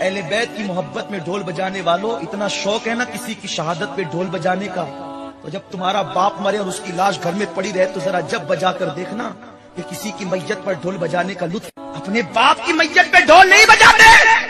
अहले बैत की मोहब्बत में ढोल बजाने वालों, इतना शौक है ना किसी की शहादत पे ढोल बजाने का, तो जब तुम्हारा बाप मरे और उसकी लाश घर में पड़ी रहे तो जरा जब बजा कर देखना कि किसी की मैयत पर ढोल बजाने का लुत्फ। अपने बाप की मैयत पे ढोल नहीं बजाते।